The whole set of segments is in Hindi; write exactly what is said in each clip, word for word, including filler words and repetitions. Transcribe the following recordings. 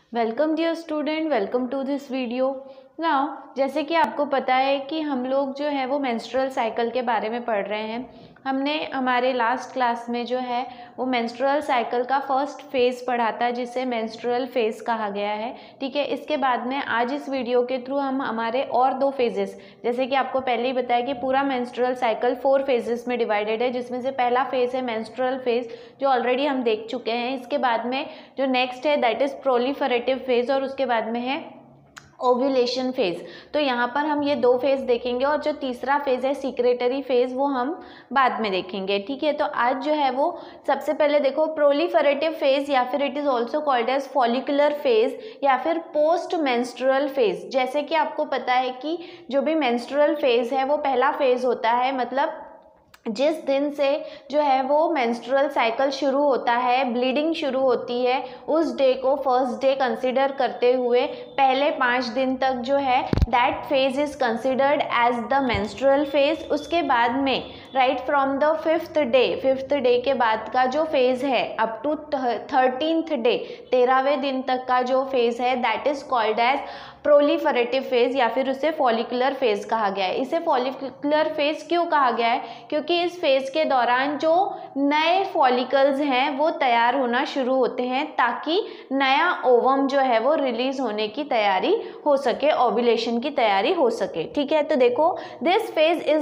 Welcome dear student, welcome to this video. Now जैसे कि आपको पता है कि हम लोग जो है वो मेंस्ट्रुअल साइकिल के बारे में पढ़ रहे हैं। हमने हमारे लास्ट क्लास में जो है वो मेंस्ट्रुअल साइकिल का फर्स्ट फेज़ पढ़ा था, जिसे मेंस्ट्रुअल फेज़ कहा गया है। ठीक है, इसके बाद में आज इस वीडियो के थ्रू हम हमारे और दो फेजेस, जैसे कि आपको पहले ही बताया कि पूरा मेंस्ट्रुअल साइकिल फोर फेजेस में डिवाइडेड है, जिसमें से पहला फेज़ है मेंस्ट्रुअल फेज़, जो ऑलरेडी हम देख चुके हैं। इसके बाद में जो नेक्स्ट है दैट इज़ प्रोलिफरेटिव फेज़, और उसके बाद में है ओव्यूलेशन फेज़। तो यहाँ पर हम ये दो फेज़ देखेंगे, और जो तीसरा फेज़ है सीक्रेटरी फेज़, वो हम बाद में देखेंगे। ठीक है, तो आज जो है वो सबसे पहले देखो प्रोलिफरेटिव फेज़, या फिर it is also called as follicular phase, या फिर पोस्ट मेंस्ट्रुअल फेज़। जैसे कि आपको पता है कि जो भी मेंस्ट्रुअल फेज़ है वो पहला फेज़ होता है, मतलब जिस दिन से जो है वो मेंस्ट्रुअल साइकिल शुरू होता है, ब्लीडिंग शुरू होती है, उस डे को फर्स्ट डे कंसिडर करते हुए पहले पाँच दिन तक जो है that phase is considered as the menstrual phase. उसके बाद में right from the fifth day, fifth day के बाद का जो फेज़ है अप टू थर्टीन्थ डे, तेरहवें दिन तक का जो फेज़ है that is called as proliferative phase, या फिर उसे फॉलिकुलर फेज़ कहा गया है। इसे फॉलिकुलर फेज़ क्यों कहा गया है? क्योंकि इस फेज़ के दौरान जो नए फॉलिकल्स हैं वो तैयार होना शुरू होते हैं, ताकि नया ओवम जो है वो रिलीज होने की तैयारी हो सके, ओव्यूलेशन की तैयारी हो सके। ठीक है, तो देखो this phase is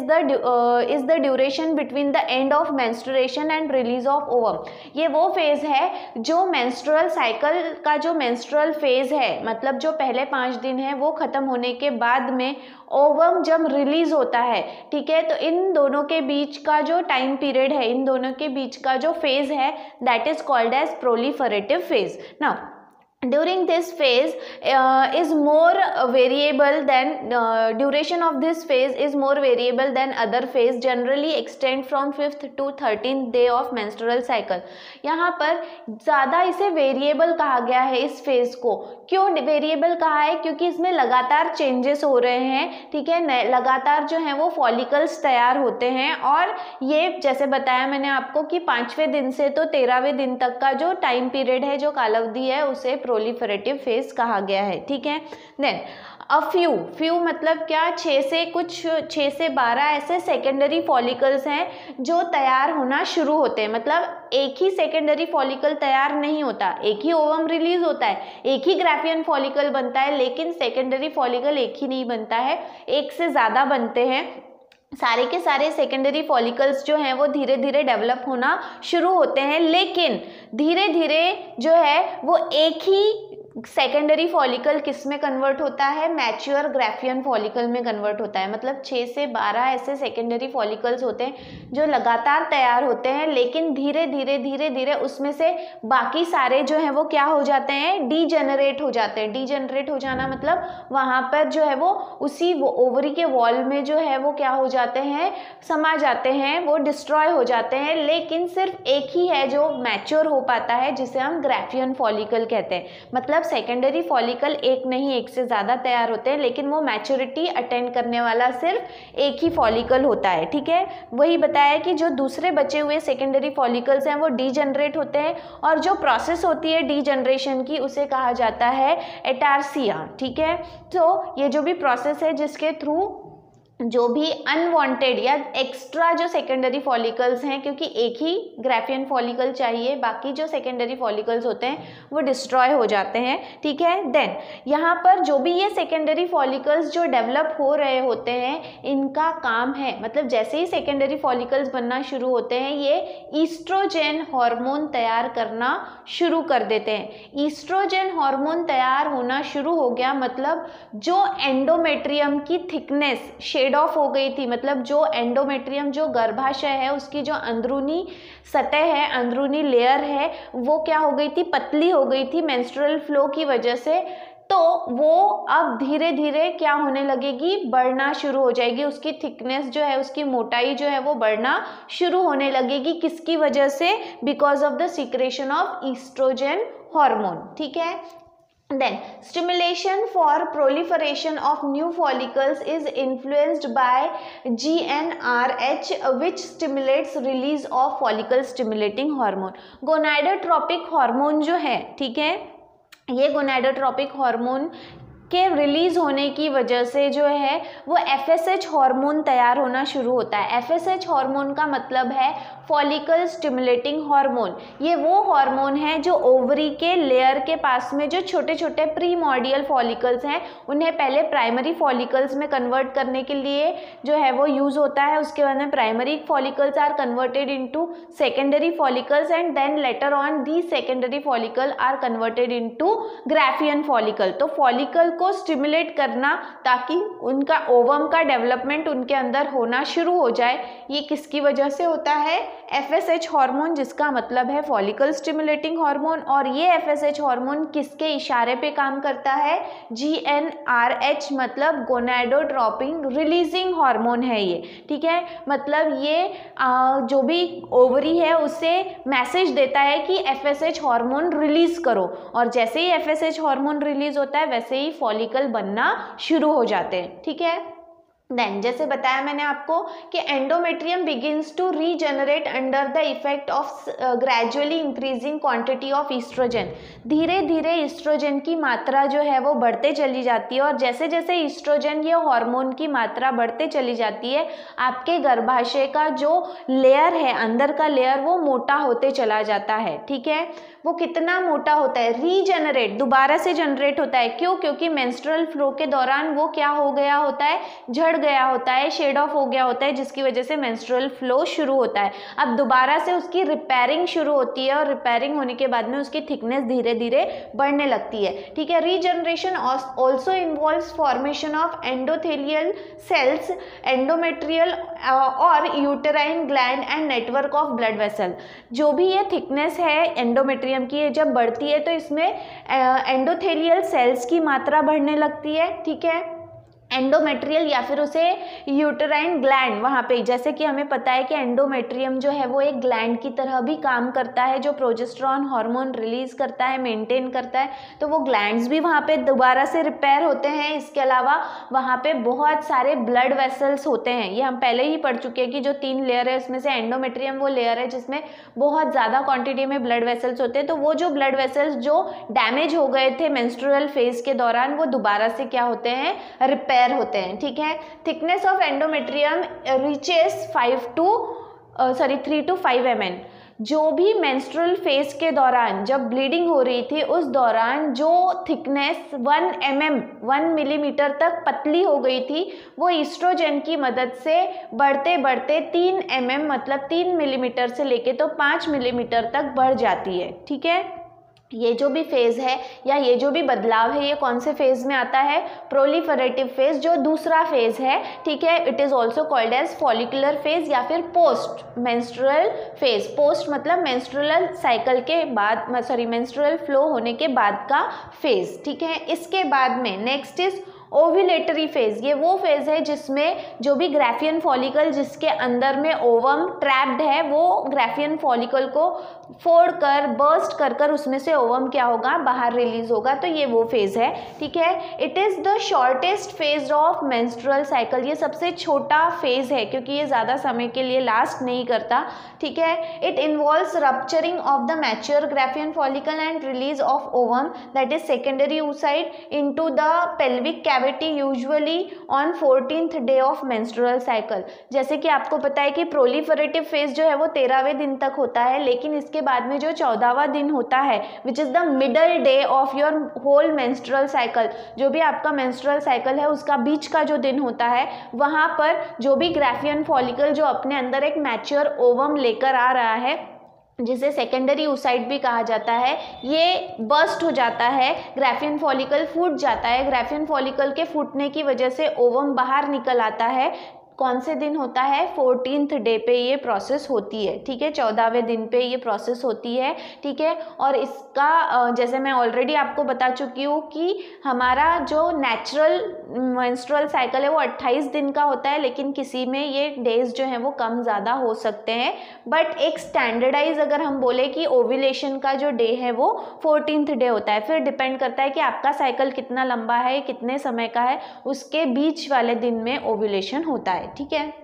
the is the duration between the end of menstruation and release of ovum. ये वो फेज है जो मेंस्ट्रुअल साइकिल का जो मेंस्ट्रुअल फेज है, मतलब जो पहले पाँच दिन है वो खत्म होने के बाद में ओवम जब रिलीज होता है। ठीक है, तो इन दोनों के बीच का जो टाइम पीरियड है, इन दोनों के बीच का जो फेज है that is called as proliferative phase. Now during this phase uh, is more uh, variable than uh, duration of this phase is more variable than other phase, generally extend from fifth to thirteenth day of menstrual cycle। यहाँ पर ज़्यादा इसे वेरिएबल कहा गया है इस फेज को। क्यों वेरिएबल कहा है? क्योंकि इसमें लगातार चेंजेस हो रहे हैं। ठीक है, लगातार जो है वो फॉलिकल्स तैयार होते हैं, और ये जैसे बताया मैंने आपको कि पाँचवें दिन से तो तेरहवें दिन तक का जो टाइम पीरियड है, जो कालावधि है, उसे प्रोलिफरेटिव फेज कहा गया है। ठीक है, देन अ फ्यू फ्यू मतलब क्या? छः से कुछ छः से बारह ऐसे सेकेंडरी फॉलिकल्स हैं जो तैयार होना शुरू होते हैं। मतलब एक ही सेकेंडरी फॉलिकल तैयार नहीं होता, एक ही ओवम रिलीज होता है, एक ही ग्राफियन फॉलिकल बनता है, लेकिन सेकेंडरी फॉलिकल एक ही नहीं बनता है, एक से ज़्यादा बनते हैं। सारे के सारे सेकेंडरी फॉलिकल्स जो हैं वो धीरे धीरे डेवलप होना शुरू होते हैं, लेकिन धीरे धीरे जो है वो एक ही सेकेंडरी फॉलिकल किस में कन्वर्ट होता है? मैच्योर ग्राफियन फॉलिकल में कन्वर्ट होता है। मतलब छः से बारह ऐसे सेकेंडरी फॉलिकल्स होते हैं जो लगातार तैयार होते हैं, लेकिन धीरे धीरे धीरे धीरे उसमें से बाकी सारे जो हैं वो क्या हो जाते हैं? डीजेनरेट हो जाते हैं। डीजेनरेट हो जाना मतलब वहाँ पर जो है वो उसी वो ओवरी के वॉल में जो है वो क्या हो जाते हैं? समा जाते हैं, वो डिस्ट्रॉय हो जाते हैं। लेकिन सिर्फ एक ही है जो मैच्योर हो पाता है, जिसे हम ग्राफियन फॉलिकल कहते हैं। मतलब सेकेंडरी फॉलिकल एक नहीं, एक से ज़्यादा तैयार होते हैं, लेकिन वो मैच्योरिटी अटेंड करने वाला सिर्फ एक ही फॉलिकल होता है। ठीक है, वही बताया कि जो दूसरे बचे हुए सेकेंडरी फॉलिकल्स हैं वो डीजनरेट होते हैं, और जो प्रोसेस होती है डीजनरेशन की उसे कहा जाता है एटार्सिया। ठीक है, तो ये जो भी प्रोसेस है जिसके थ्रू जो भी अनवांटेड या एक्स्ट्रा जो सेकेंडरी फॉलिकल्स हैं, क्योंकि एक ही ग्राफियन फॉलिकल चाहिए, बाकी जो सेकेंडरी फॉलिकल्स होते हैं वो डिस्ट्रॉय हो जाते हैं। ठीक है, देन यहाँ पर जो भी ये सेकेंडरी फॉलिकल्स जो डेवलप हो रहे होते हैं, इनका काम है, मतलब जैसे ही सेकेंडरी फॉलिकल्स बनना शुरू होते हैं ये ईस्ट्रोजेन हार्मोन तैयार करना शुरू कर देते हैं। ईस्ट्रोजेन हार्मोन तैयार होना शुरू हो गया मतलब जो एंडोमेट्रियम की थिकनेस शेड ऑफ हो गई थी, मतलब जो एंडोमेट्रियम जो गर्भाशय है उसकी जो अंदरूनी सतह है, अंदरूनी लेयर है, वो क्या हो गई थी? पतली हो गई थी मेंस्ट्रुअल फ्लो की वजह से। तो वो अब धीरे धीरे क्या होने लगेगी? बढ़ना शुरू हो जाएगी। उसकी थिकनेस जो है, उसकी मोटाई जो है वो बढ़ना शुरू होने लगेगी। किसकी वजह से? Because of the secretion of oestrogen hormone. ठीक है, then stimulation for proliferation of new follicles is influenced by G n R H, which stimulates release of follicle stimulating hormone। Gonadotropic hormone जो है, ठीक है, ये गोनाडोट्रोपिक हार्मोन के रिलीज होने की वजह से जो है वो एफ एस एच हार्मोन तैयार होना शुरू होता है। एफ एस एच हार्मोन का मतलब है फॉलिकल स्टिमुलेटिंग हार्मोन। ये वो हार्मोन है जो ओवरी के लेयर के पास में जो छोटे छोटे प्रीमॉर्डियल फॉलिकल्स हैं उन्हें पहले प्राइमरी फॉलिकल्स में कन्वर्ट करने के लिए जो है वो यूज होता है। उसके बाद में primary follicles are converted into secondary follicles and then later on the secondary follicle are converted into Graafian follicle. तो फॉलिकल को स्टिमुलेट करना ताकि उनका ओवम का डेवलपमेंट उनके अंदर होना शुरू हो जाए, ये किसकी वजह से होता है? एफ एस एच हार्मोन, जिसका मतलब है फॉलिकल स्टिमुलेटिंग हार्मोन। और ये एफ एस एच हार्मोन किसके इशारे पे काम करता है? जी एन आर एच मतलब गोनाडोट्रोपिक रिलीजिंग हार्मोन है ये, ठीक है। मतलब ये आ, जो भी ओवरी है उसे मैसेज देता है कि F S H hormone release करो, और जैसे ही F S H hormone release होता है वैसे ही फॉलिकल बनना शुरू हो जाते हैं, ठीक है। देन जैसे बताया मैंने आपको कि endometrium begins to regenerate under the effect of gradually increasing quantity of oestrogen. धीरे धीरे ईस्ट्रोजन की मात्रा जो है वो बढ़ते चली जाती है, और जैसे जैसे ईस्ट्रोजन ये हार्मोन की मात्रा बढ़ते चली जाती है आपके गर्भाशय का जो लेयर है, अंदर का लेयर, वो मोटा होते चला जाता है, ठीक है। वो कितना मोटा होता है? रीजनरेट, दोबारा से जनरेट होता है। क्यों? क्योंकि मेंस्ट्रुअल फ्लो के दौरान वो क्या हो गया होता है? झड़ गया होता है, शेड ऑफ हो गया होता है, जिसकी वजह से मेंस्ट्रुअल फ्लो शुरू होता है। अब दोबारा से उसकी रिपेयरिंग शुरू होती है, और रिपेयरिंग होने के बाद में उसकी थिकनेस धीरे धीरे बढ़ने लगती है, ठीक है। Regeneration also involves formation of endothelial cells, endometrial और uterine gland and network of blood vessel. जो भी ये थिकनेस है एंडोमेट्रियम की, ये जब बढ़ती है तो इसमें एंडोथेलियल सेल्स की मात्रा बढ़ने लगती है, ठीक है। एंडोमेट्रियल या फिर उसे यूटेराइन ग्लैंड, वहाँ पे जैसे कि हमें पता है कि एंडोमेट्रियम जो है वो एक ग्लैंड की तरह भी काम करता है, जो प्रोजेस्टेरॉन हार्मोन रिलीज करता है, मेंटेन करता है, तो वो ग्लैंड्स भी वहाँ पे दोबारा से रिपेयर होते हैं। इसके अलावा वहाँ पे बहुत सारे ब्लड वेसल्स होते हैं, ये हम पहले ही पढ़ चुके हैं कि जो तीन लेयर है उसमें से एंडोमेट्रियम वो लेयर है जिसमें बहुत ज़्यादा क्वान्टिटी में ब्लड वेसल्स होते हैं। तो वो जो ब्लड वेसल्स जो डैमेज हो गए थे मेंस्ट्रुअल फेज के दौरान, वो दोबारा से क्या होते हैं? रिपेयर होते हैं, ठीक है। Thickness of endometrium reaches five to sorry three to five M N. जो भी मेंस्ट्रुअल फेज के दौरान जब ब्लीडिंग हो रही थी उस दौरान जो thickness one M M one millimetre तक पतली हो गई थी, वो ईस्ट्रोजन की मदद से बढ़ते बढ़ते तीन एम एम मतलब तीन मिलीमीटर से लेके तो पाँच मिलीमीटर तक बढ़ जाती है, ठीक है। ये जो भी फेज़ है या ये जो भी बदलाव है ये कौन से फेज़ में आता है? प्रोलिफरेटिव फेज़, जो दूसरा फेज़ है, ठीक है। It is also called as follicular phase या फिर पोस्ट मेंस्ट्रुअल फेज़। पोस्ट मतलब मेंस्ट्रुअल साइकिल के बाद, सॉरी मेंस्ट्रुअल फ्लो होने के बाद का फेज़, ठीक है। इसके बाद में नेक्स्ट इज ओव्यूलेटरी फेज। ये वो फेज है जिसमें जो भी ग्राफियन फॉलिकल जिसके अंदर में ओवम ट्रैप्ड है, वो ग्राफियन फॉलिकल को फोड़ कर बर्स्ट कर कर उसमें से ओवम क्या होगा? बाहर रिलीज होगा। तो ये वो फेज है, ठीक है। It is the shortest phase of menstrual cycle. ये सबसे छोटा फेज है क्योंकि ये ज़्यादा समय के लिए लास्ट नहीं करता, ठीक है। It involves rupturing of the mature Graafian follicle and release of ovum that is secondary oocyte into the pelvic cavity usually on fourteenth day of menstrual cycle. जैसे कि आपको पता है कि प्रोलिफरेटिव फेज जो है वो तेरहवें दिन तक होता है, लेकिन इसके बाद में जो चौदहवां दिन होता है which is the middle day of your whole menstrual cycle, जो भी आपका मेंस्ट्रुअल साइकिल है उसका बीच का जो दिन होता है, वहाँ पर जो भी ग्राफियन फॉलिकल जो अपने अंदर एक मैच्योर ओवम लेकर आ रहा है, जिसे सेकेंडरी oocyte भी कहा जाता है, ये बर्स्ट हो जाता है, ग्राफियन फॉलिकल फूट जाता है। ग्राफियन फॉलिकल के फूटने की वजह से ओवम बाहर निकल आता है। कौन से दिन होता है? फोर्टीन्थ डे पे ये प्रोसेस होती है, ठीक है। चौदहवें दिन पे ये प्रोसेस होती है, ठीक है। और इसका जैसे मैं ऑलरेडी आपको बता चुकी हूँ कि हमारा जो नेचुरल मेंस्ट्रुअल साइकिल है वो अट्ठाईस दिन का होता है, लेकिन किसी में ये डेज जो हैं वो कम ज़्यादा हो सकते हैं। बट एक स्टैंडर्डाइज अगर हम बोले कि ओव्यूलेशन का जो डे है वो फोर्टीन्थ डे होता है। फिर डिपेंड करता है कि आपका साइकिल कितना लंबा है, कितने समय का है, उसके बीच वाले दिन में ओव्यूलेशन होता है, ठीक है।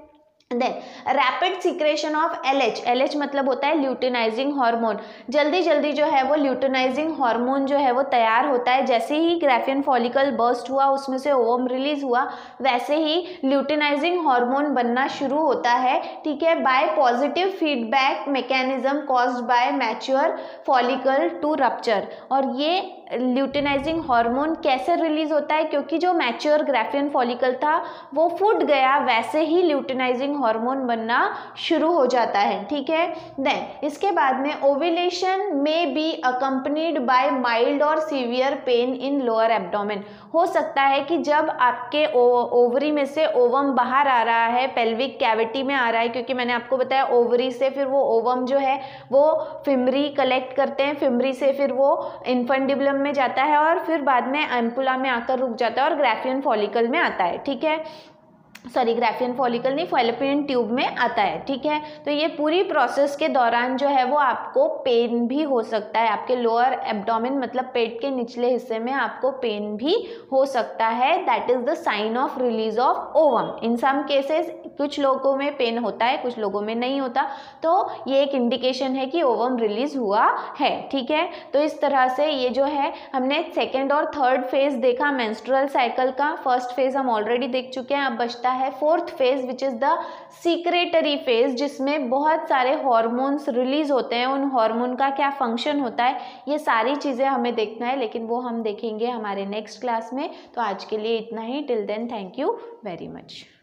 Then rapid secretion of L H, L H मतलब होता है ल्यूटिनाइजिंग हार्मोन, जल्दी जल्दी जो है वो ल्यूटिनाइजिंग हार्मोन जो है वो तैयार होता है। जैसे ही ग्राफियन फॉलिकल बर्स्ट हुआ, उसमें से ओवम रिलीज हुआ, वैसे ही ल्यूटिनाइजिंग हार्मोन बनना शुरू होता है, ठीक है, by positive feedback mechanism caused by mature follicle to rupture. और ये ल्यूटिनाइजिंग हार्मोन कैसे रिलीज होता है, क्योंकि जो मैच्योर ग्राफियन फॉलिकल था वो फूट गया, वैसे ही ल्यूटिनाइजिंग हार्मोन बनना शुरू हो जाता है, ठीक है। देन इसके बाद में ओव्यूलेशन में बी अकम्पनीड बाय माइल्ड और severe pain in lower abdomen. हो सकता है कि जब आपके ओवरी में से ओवम बाहर आ रहा है, पेल्विक कैविटी में आ रहा है, क्योंकि मैंने आपको बताया ओवरी से फिर वो ओवम जो है वो फिमरी कलेक्ट करते हैं, फिमरी से फिर वो इन्फेंडिबुलम में जाता है और फिर बाद में एम्पुला में आकर रुक जाता है और ग्राफियन फॉलिकल में आता है, ठीक है, सॉरी ग्राफियन फॉलिकल नहीं, फैलोपियन ट्यूब में आता है, ठीक है। तो ये पूरी प्रोसेस के दौरान जो है वो आपको पेन भी हो सकता है, आपके लोअर एब्डोमेन मतलब पेट के निचले हिस्से में आपको पेन भी हो सकता है। That is the sign of release of ovum. In some cases कुछ लोगों में पेन होता है, कुछ लोगों में नहीं होता, तो ये एक इंडिकेशन है कि ओवम रिलीज हुआ है, ठीक है। तो इस तरह से ये जो है हमने सेकेंड और थर्ड फेज देखा मेंस्ट्रुअल साइकिल का। फर्स्ट फेज हम ऑलरेडी देख चुके हैं, अब बचता है fourth phase which is the secretory phase, जिसमें बहुत सारे हॉर्मोन्स रिलीज होते हैं। उन हार्मोन का क्या फंक्शन होता है, ये सारी चीजें हमें देखना है, लेकिन वो हम देखेंगे हमारे नेक्स्ट क्लास में। तो आज के लिए इतना ही। Till then thank you very much.